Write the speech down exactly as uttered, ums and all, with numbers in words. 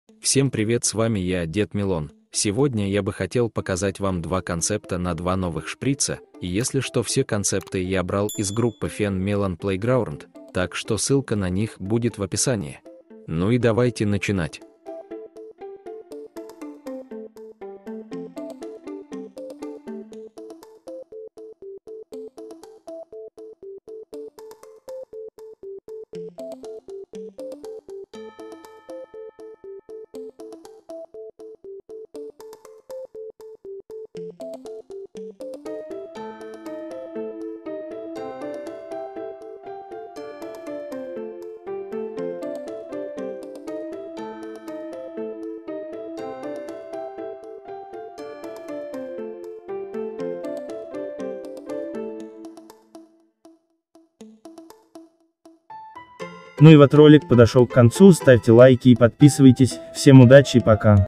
Всем привет, с вами я, Дед Милон. Сегодня я бы хотел показать вам два концепта на два новых шприца, и если что, все концепты я брал из группы Fen Melon Playground, так что ссылка на них будет в описании. Ну и давайте начинать. Ну и вот ролик подошел к концу, ставьте лайки и подписывайтесь. Всем удачи и пока.